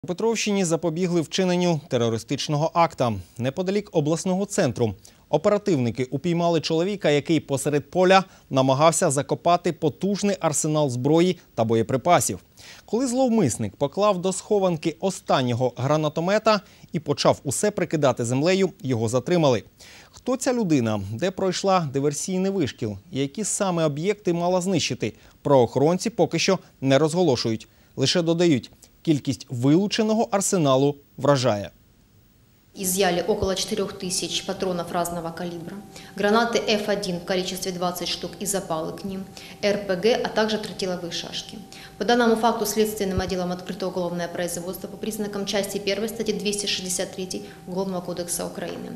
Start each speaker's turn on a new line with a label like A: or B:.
A: У Петровщині запобігли вчиненню терористичного акта. Неподалік обласного центру оперативники упіймали чоловіка, який посеред поля намагався закопати потужний арсенал зброї та боєприпасів. Коли зловмисник поклав до схованки останнього гранатомета і почав усе прикидати землею, його затримали. Хто ця людина, де пройшла диверсійний вишкіл і які саме об'єкти мала знищити, правоохоронці поки що не розголошують. Лише додають, кількість вилученого арсеналу вражає.
B: Изъяли около 4000 патронов разного калибра, гранаты F1 в количестве 20 штук и запалы к ним, РПГ, а также тротиловые шашки. По данному факту следственным отделом открыто уголовное производство по признакам части 1 статьи 263 Уголовного кодекса Украины.